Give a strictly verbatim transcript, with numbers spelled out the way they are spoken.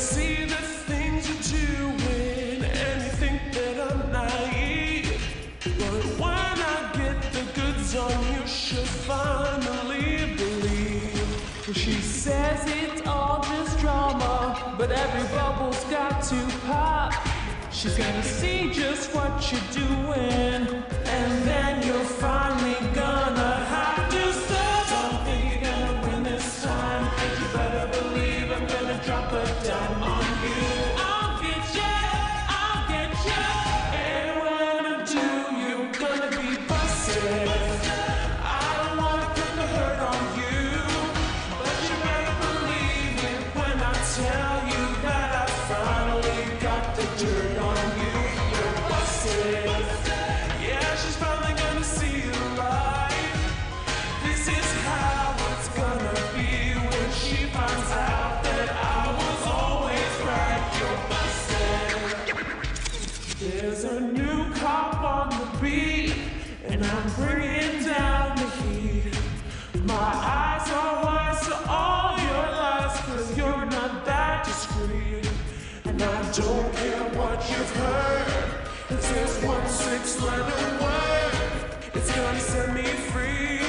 see the things you're doing, and you think that I'm naive. But when I get the goods on you, she'll finally believe. She says it's all just drama, but every bubble's got to pop. She's gonna see just what you're doing, and then you're finally gonna have to stop. Don't think you're gonna win this time, but you better believe I'm gonna drop a dime on you. I'll get ya, I'll get ya, and when I do, you're gonna be busted. I don't wanna put the hurt on you, but you better believe it when I tell you that I finally got the dirt on you. You're busted. Yeah, she's finally gonna see the light. This is how it's gonna be when she finds out that I was always right. You're busted. There's a new cop on the beat, and I'm bringing down the heat. My eyes are wise to all your lies, cause you're not that discreet. And I don't care what you've heard, it's this one six letter word. It's gonna set me free.